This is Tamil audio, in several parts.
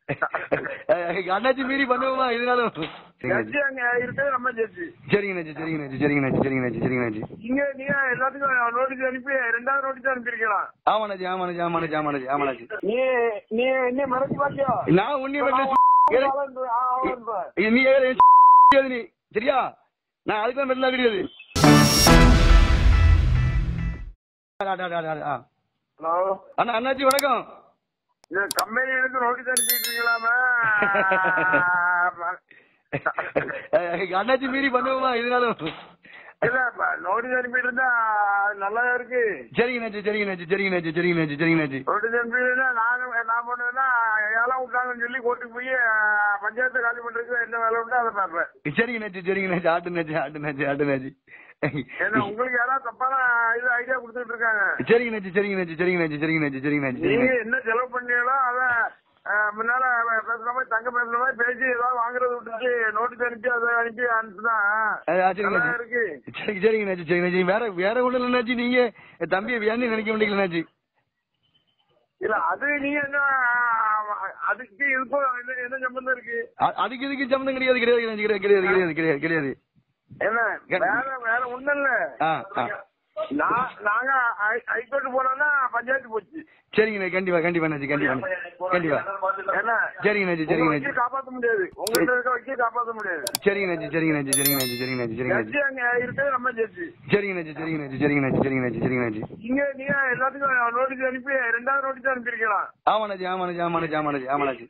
அண்ணாச்சி மீறி பண்ணுவோமா இதனாலும்? நம்ம ஜட்ஜி. சரிங்கண்ணாச்சி சரிங்கண்ணாச்சி சரிங்கண்ணாச்சி சரிங்கண்ணாச்சி சரிங்கண்ணாச்சி. நீங்க எல்லாத்துக்கும் நோட்டீஸ் அனுப்பி 2வது நோட்டீஸ் அனுப்பியிருக்கலாம். ஆமாண்ணாச்சி ஆமாண்ணாச்சி ஆமாண்ணாச்சி ஆமாண்ணாச்சி ஆமாண்ணாச்சி. நீ என்ன மறைச்சு பாக்கியோ? நான் ஒன்னும் நீ சரியா? நான் அதுக்கு மெடலா கிடையாது. அண்ணா அண்ணாச்சி வணக்கம். கம்பெனிகளுக்கு நோட்டீஸ் அனுப்பிட்டுருக்கலாமா? அண்ணாச்சி மீறி பண்ணுவோமா இதனாலும்? இல்ல நோட்டீஸ் அனுப்பிட்டு இருந்தா நல்லா இருக்கு. சரிங்கண்ணாச்சி சரிங்கண்ணாச்சி சரிங்கண்ணாச்சி சரிங்கண்ணாச்சி சரிங்கண்ணாச்சி. நோட்டீஸ் அனுப்பிட்டு நான் பண்ணுவேன்னா ஏழாம் விட்டாங்கன்னு சொல்லி கோர்ட்டுக்கு போய் பஞ்சாயத்தை காலி பண்றதுக்கு என்ன வேலை உண்டோ அதை பார்ப்பேன். சரிங்கண்ணாச்சி சரிங்கண்ணாச்சி ஆட்டுனாச்சி ஆட்டுனாச்சி ஆட்டுனாச்சி. உங்களுக்கு யாராவது தப்பான இது ஐடியா கொடுத்துட்டு இருக்காங்க. சரிங்கண்ணாச்சி சரிங்கண்ணாச்சி சரிங்கண்ணாச்சி சரிங்கண்ணாச்சி சரிங்கண்ணாச்சி. நீங்க என்ன செலவு பண்ணீங்களோ அதை முன்னால பேசுற மாதிரி தங்க பேசுற மாதிரி பேசி ஏதாவது வாங்குறது விட்டுச்சு நோட்டீஸ் அனுப்பி அதை அனுப்பி இருக்கு. சரிங்கண்ணாச்சி சரிங்கண்ணாச்சி. வேற ஒண்ணு இல்லைனாச்சி நீங்க தம்பியை வேணும் நினைக்க வேண்டியதுனாச்சி. இல்ல அது நீங்க என்ன அதுக்கு இதுக்கும் என்ன சம்பந்தம் இருக்கு? அதுக்கு இதுக்கு சம்பந்தம் கிடையாது கிடையாது கிடையாது கிடையாது கிடையாது கிடையாது. என்ன வேற ஒண்ணும் இல்ல. நாங்க ஹைகோர்ட் போனோம்னா பஞ்சாயத்து போச்சு. சரிங்கண்ணா கண்டிப்பா கண்டிப்பா கண்டிப்பா கண்டிப்பா. சரிங்கண்ணாச்சி சரிங்கண்ணாச்சி. காப்பாற்ற முடியாது உங்கள்கிட்ட இருக்க வச்சு காப்பாற்ற முடியாது. சரிங்கண்ணாச்சி சரிங்கண்ணாச்சி சரிங்கண்ணாச்சி சரிங்கண்ணாச்சி சரிங்கண்ணாச்சி. அங்க இருக்கிறது நம்ம ஜட்ஜி. சரிங்கண்ணாச்சி சரிங்கண்ணாச்சி சரிங்கண்ணாச்சி சரிங்கண்ணாச்சி சரிங்கண்ணாச்சி. நீங்க எல்லாத்துக்கும் நோட்டீஸ் அனுப்பி 2வது நோட்டீஸ் அனுப்பியிருக்கலாம். ஆமாண்ணாச்சி ஆமாண்ணாச்சி ஆமாண்ணாச்சி ஆமாண்ணாச்சி ஆமாண்ணாச்சி.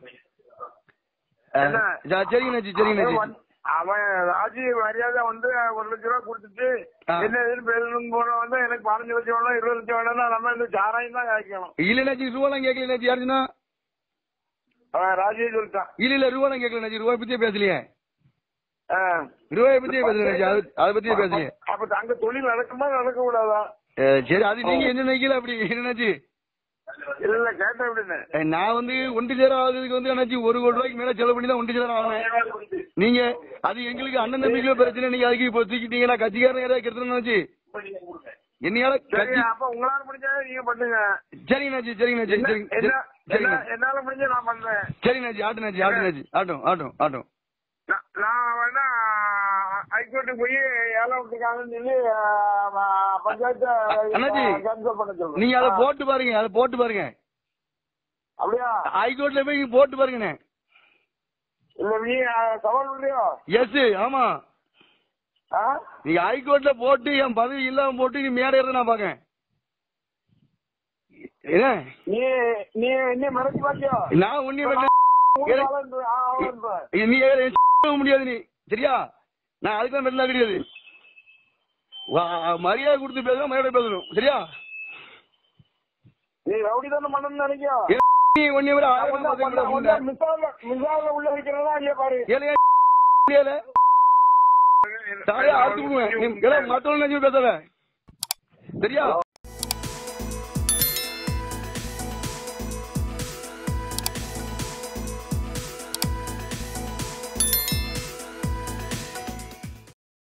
சரிங்கண்ணாச்சி சரிங்கண்ணாச்சி. அவன் ராஜி மரியாதை வந்து 1 லட்ச ரூபா கொடுத்துட்டு என்ன எதுன்னு பேசணும் போன வந்து எனக்கு 15 லட்சம் வேணும் 20 லட்சம் வேணும்னா நம்ம இந்த சாராயம் தான் கேட்கணும். இல்லைனாச்சி ரூபாலாம் கேட்கலனாச்சி யாருன்னா அவன் ராஜியே சொல்லிட்டான். இல்ல ரூபாலாம் கேட்கலனாச்சி ரூபாய் பத்தியே பேசலையே. ரூபாயை பத்தியே பேசலையாச்சி அதை பத்தியே பேசலையே. அப்ப அங்க தொழில் நடக்குமா நடக்க கூடாதா? சரி அது நீங்க என்ன நினைக்கல அப்படி என்னன்னாச்சு? இல்ல கேட்டேன் அப்படின்னு. நான் வந்து 1 சேர ஆகுறதுக்கு வந்து என்னாச்சு 1 கோடி ரூபாய்க்கு மேல செலவு பண்ணி தான் 1 சேர ஆகணும். நீங்க அது எங்களுக்கு அண்ணன் தம்பிக்குள்ள பிரச்சனை. நீங்க அதுக்கு இப்போ தூக்கிட்டீங்கன்னா கட்சிக்காரன் ஏதாவது கெடுத்துனாச்சு என்னையால அப்ப உங்களால முடிஞ்சாலும் நீங்க பண்ணுங்க. சரிங்கண்ணாச்சி சரிங்கண்ணாச்சி சரிங்க என்னால முடிஞ்ச நான் பண்றேன். சரிங்கண்ணாச்சி ஆட்டுனாச்சி ஆட்டுனாச்சி ஆட்டும் ஆட்டும் ஆட்டும். நான் வேணா ஹைகோர்ட்டுக்கு போய் ஏழாம் விட்டுருக்காங்கன்னு சொல்லி பஞ்சாயத்தை கேன்சல் பண்ண சொல்றேன். நீங்க அதை போட்டு பாருங்க அதை போட்டு பாருங்க. அப்படியா? ஹைகோர்ட்ல போய் போட்டு பாருங்கண்ணே. இல்ல நீ சவால் பண்றியோ? எஸ் ஆமா. நீங்க ஹைகோர்ட்ல போட்டு என் பதவி இல்லாம போட்டு நீ மேல ஏற நான் பாக்கேன். நீ என்ன மறைச்சு பாக்கியோ? நான் ஒன்னும் நீ முடியாது நீ சரியா? நான் அதுக்கு மெடலா கிடையாது. மரியாதை கொடுத்து பேசணும் மரியாதை பேசணும் சரியா? நீ ரவுடி தானே பண்ணணும்னு நினைக்கியோ? நீ ஒன்னே விட மிசால உள்ள இருக்கிறதா இல்லையா பாரு. மத்தவங்க பேசல சரியா?